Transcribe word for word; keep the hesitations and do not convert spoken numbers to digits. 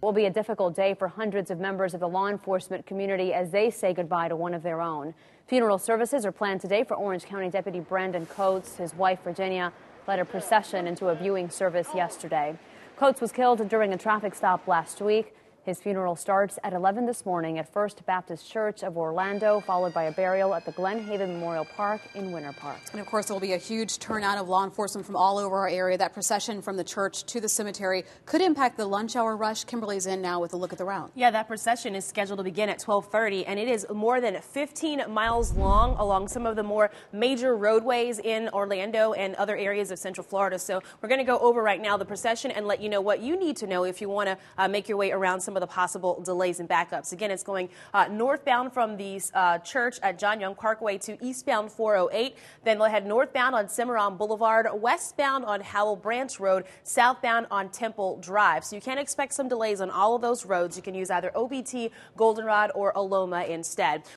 Will be a difficult day for hundreds of members of the law enforcement community as they say goodbye to one of their own. Funeral services are planned today for Orange County Deputy Brandon Coates. His wife, Virginia, led a procession into a viewing service yesterday. Coates was killed during a traffic stop last week. His funeral starts at eleven this morning at First Baptist Church of Orlando, followed by a burial at the Glen Haven Memorial Park in Winter Park. And of course, there will be a huge turnout of law enforcement from all over our area. That procession from the church to the cemetery could impact the lunch hour rush. Kimberly's in now with a look at the route. Yeah, that procession is scheduled to begin at twelve thirty, and it is more than fifteen miles long along some of the more major roadways in Orlando and other areas of Central Florida. So we're going to go over right now the procession and let you know what you need to know if you want to uh, make your way around some of the possible delays and backups. Again, it's going uh, northbound from the uh, church at John Young Parkway to eastbound four oh eight. Then they'll head northbound on Cimarron Boulevard, westbound on Howell Branch Road, southbound on Temple Drive. So you can expect some delays on all of those roads. You can use either O B T, Goldenrod, or Aloma instead.